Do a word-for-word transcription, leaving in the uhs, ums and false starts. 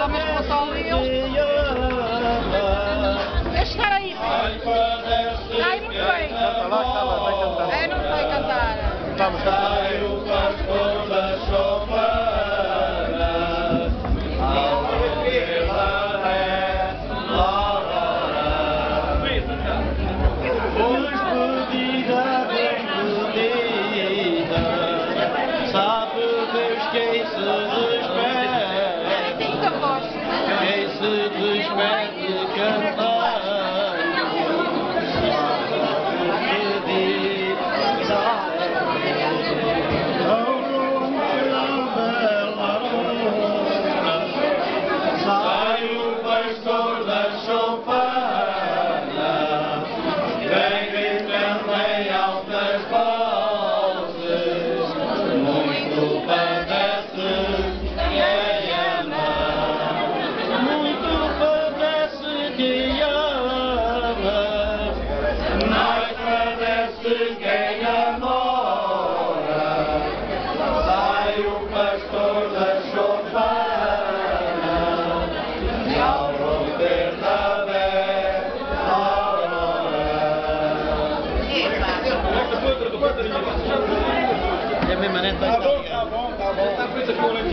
lá, mas com o sol deles. Deixa estar aí, filho. Ai, muito bem. Canta lá, canta, vai cantar. É, não vai cantar. Vamos cantar. Quem se despede, quem se despede cantando, pedida ao longo da bela luna, sai o pastor da choupana, vem gritando em altas vozes, muito padece quem ama, muito padece quem ama, mais padece quem namora, sai o pastor da choupana, e ao romper da bela aurora. É a mesma neta. Tá bom, tá bom, tá bom.